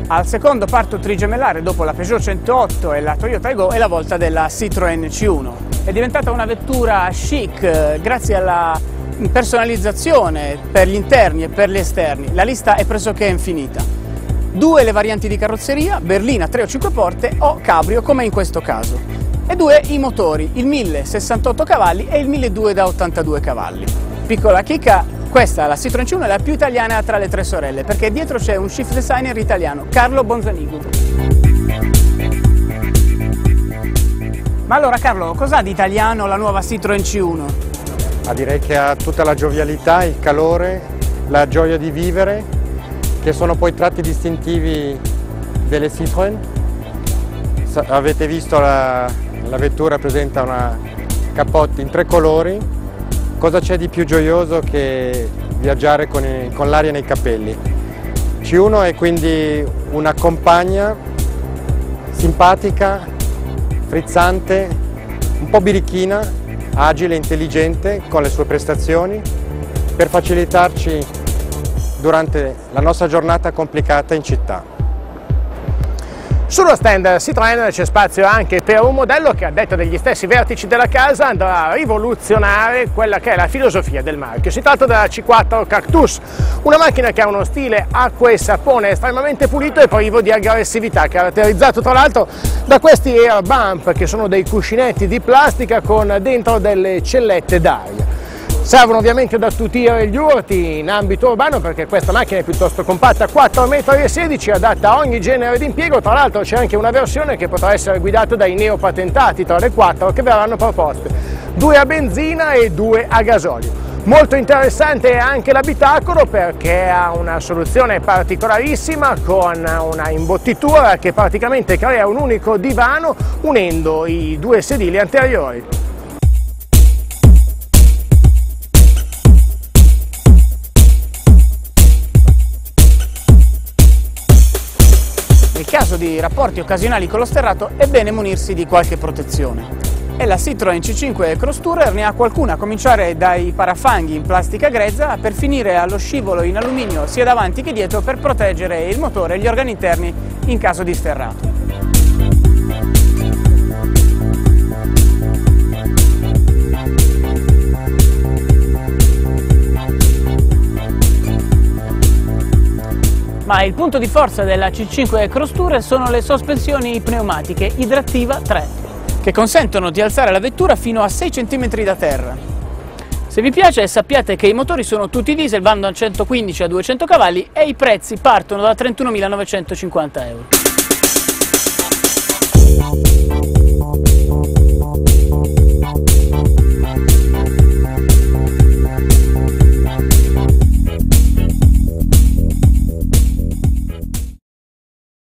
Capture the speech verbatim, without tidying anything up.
Al secondo parto trigemellare dopo la Peugeot centootto e la Toyota Aygo è la volta della Citroën C uno. È diventata una vettura chic grazie alla personalizzazione per gli interni e per gli esterni. La lista è pressoché infinita. Due le varianti di carrozzeria, berlina, tre o cinque porte o cabrio come in questo caso. E due i motori, il mille sessantotto cavalli e il milleduecento da ottantadue cavalli. Piccola chicca, questa, la Citroën C uno, è la più italiana tra le tre sorelle, perché dietro c'è un chief designer italiano, Carlo Bonzanigo. Ma allora Carlo, cos'ha di italiano la nuova Citroën C uno? Ah, direi che ha tutta la giovialità, il calore, la gioia di vivere, che sono poi tratti distintivi delle Citroën. Avete visto la, la vettura presenta una cappotta in tre colori. Cosa c'è di più gioioso che viaggiare con, con l'aria nei capelli? C uno è quindi una compagna simpatica, frizzante, un po' birichina, agile e intelligente con le sue prestazioni per facilitarci durante la nostra giornata complicata in città. Sullo stand Citroën c'è spazio anche per un modello che, a detta degli stessi vertici della casa, andrà a rivoluzionare quella che è la filosofia del marchio. Si tratta della C quattro Cactus, una macchina che ha uno stile acqua e sapone estremamente pulito e privo di aggressività, caratterizzato tra l'altro da questi air bump, che sono dei cuscinetti di plastica con dentro delle cellette d'aria. Servono ovviamente ad attutire gli urti in ambito urbano, perché questa macchina è piuttosto compatta, quattro virgola sedici metri, adatta a ogni genere di impiego. Tra l'altro c'è anche una versione che potrà essere guidata dai neopatentati tra le quattro che verranno proposte, due a benzina e due a gasolio. Molto interessante è anche l'abitacolo, perché ha una soluzione particolarissima con una imbottitura che praticamente crea un unico divano unendo i due sedili anteriori. Nel caso di rapporti occasionali con lo sterrato è bene munirsi di qualche protezione. E la Citroën C cinque Cross Tourer ne ha qualcuna, a cominciare dai parafanghi in plastica grezza per finire allo scivolo in alluminio sia davanti che dietro per proteggere il motore e gli organi interni in caso di sterrato. Ma il punto di forza della C cinque Cross Tourer sono le sospensioni pneumatiche Idractiva tre, che consentono di alzare la vettura fino a sei centimetri da terra. Se vi piace, sappiate che i motori sono tutti diesel, vanno da centoquindici a duecento cavalli e i prezzi partono da trentunomilanovecentocinquanta euro.